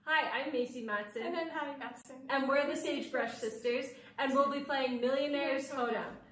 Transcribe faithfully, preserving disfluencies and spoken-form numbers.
Hi, I'm Macey Matson. And I'm Hattie-Millionaire. And we're the Sagebrush Sisters, and we'll be playing Millionaire's Hoedown.